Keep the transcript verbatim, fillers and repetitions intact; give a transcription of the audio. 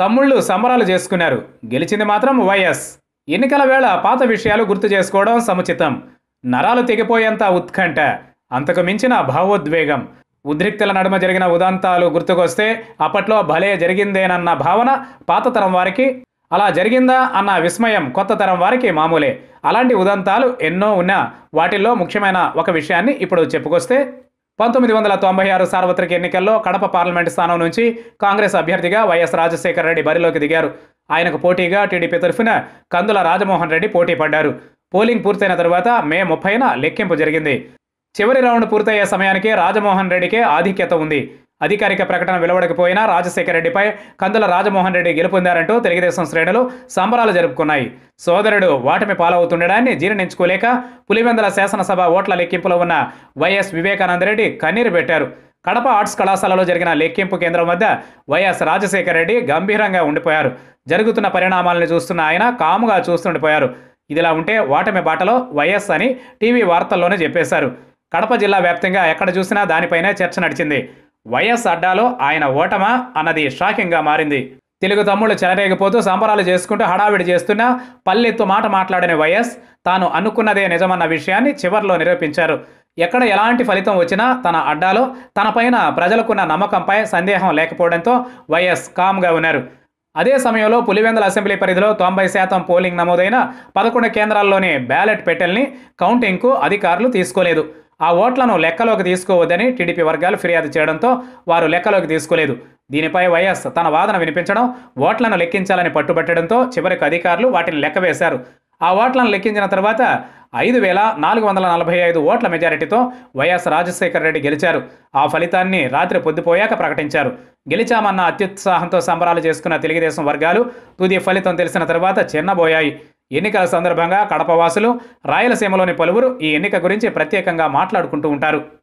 తమ్ముళ్ళు సంబరాలు చేసుకున్నారు. గెలిచింది మాత్రం వైఎస్. ఎన్నికల వేళ పాత విషయాలు గుర్తు చేసుకోవడం సముచితం. నరాలు తెగిపోయేంత ఉత్కంఠ, అంతకు మించిన భావోద్వేగం. ఉద్రిక్తల నడుమ జరిగిన ఉదంతాలు గుర్తుకొస్తే అప్పట్లో భలే జరిగిందేనన్న భావన పాత తరం వారికి, అలా జరిగిందా అన్న విస్మయం కొత్త తరం వారికి మామూలే. అలాంటి ఉదంతాలు ఎన్నో ఉన్నా వాటిల్లో ముఖ్యమైన ఒక విషయాన్ని ఇప్పుడు చెప్పుకొస్తే, పంతొమ్మిది వందల తొంభై ఆరు సార్వత్రిక ఎన్నికల్లో కడప పార్లమెంటు స్థానం నుంచి కాంగ్రెస్ అభ్యర్థిగా వైఎస్ రాజశేఖర రెడ్డి బరిలోకి దిగారు. ఆయనకు పోటీగా టీడీపీ తరఫున కందుల రాజమోహన్ రెడ్డి పోటీ పడ్డారు. పోలింగ్ పూర్తయిన తరువాత మే ముప్పైన లెక్కింపు జరిగింది. చివరి రౌండ్ పూర్తయ్యే సమయానికి రాజమోహన్ రెడ్డికే ఆధిక్యత ఉంది. అధికారిక ప్రకటన వెలువడకపోయినా రాజశేఖర రెడ్డిపై కందుల రాజమోహన్ రెడ్డి గెలుపొందారంటూ తెలుగుదేశం శ్రేణులు సంబరాలు జరుపుకున్నాయి. సోదరుడు వాటమి పాలవుతుండడాన్ని జీర్ణించుకోలేక పులివెందుల శాసనసభ ఓట్ల లెక్కింపులో ఉన్న వైఎస్ వివేకానందరెడ్డి కన్నీరు పెట్టారు. కడప ఆర్ట్స్ కళాశాలలో జరిగిన లెక్కింపు కేంద్రం వద్ద వైఎస్ రాజశేఖర రెడ్డి గంభీరంగా ఉండిపోయారు. జరుగుతున్న పరిణామాలను చూస్తున్న ఆయన కాముగా చూస్తుండిపోయారు. ఇదిలా ఉంటే ఓటమి బాటలో వైఎస్ అని టీవీ వార్తల్లోనే చెప్పేశారు. కడప జిల్లా వ్యాప్తంగా ఎక్కడ చూసినా దానిపైనే చర్చ నడిచింది. వైఎస్ అడ్డాలో ఆయన ఓటమా అన్నది షాకింగ్గా మారింది. తెలుగు తమ్ముళ్ళు చెలరేగిపోతూ సంబరాలు చేసుకుంటూ హడావిడి చేస్తున్నా పల్లెత్తు మాట మాట్లాడిన వైఎస్ తాను అనుకున్నదే నిజమన్న విషయాన్ని చివర్లో నిరూపించారు. ఎక్కడ ఎలాంటి ఫలితం వచ్చినా తన అడ్డాలో తనపైన ప్రజలకున్న నమ్మకంపై సందేహం లేకపోవడంతో వైఎస్ కామ్గా ఉన్నారు. అదే సమయంలో పులివెందుల అసెంబ్లీ పరిధిలో తొంభై శాతం పోలింగ్ నమోదైన పదకొండు కేంద్రాల్లోని బ్యాలెట్ పెట్టెల్ని కౌంటింగ్కు అధికారులు తీసుకోలేదు. ఆ ఓట్లను లెక్కలోకి తీసుకోవద్దని టీడీపీ వర్గాలు ఫిర్యాదు చేయడంతో వారు లెక్కలోకి తీసుకోలేదు. దీనిపై వైఎస్ తన వాదన వినిపించడం, ఓట్లను లెక్కించాలని పట్టుబట్టడంతో చివరికి అధికారులు వాటిని లెక్కవేశారు. ఆ ఓట్లను లెక్కించిన తర్వాత ఐదు వేల నాలుగు వందల నలభై ఐదు ఓట్ల మెజారిటీతో వైఎస్ రాజశేఖర రెడ్డి గెలిచారు. ఆ ఫలితాన్ని రాత్రి పొద్దుపోయాక ప్రకటించారు. గెలిచామన్న అత్యుత్సాహంతో సంబరాలు చేసుకున్న తెలుగుదేశం వర్గాలు తుది ఫలితం తెలిసిన తర్వాత చిన్నబోయాయి. ఎన్నికల సందర్భంగా కడపవాసులు, రాయలసీమలోని పలువురు ఈ ఎన్నిక గురించి ప్రత్యేకంగా మాట్లాడుకుంటూ ఉంటారు.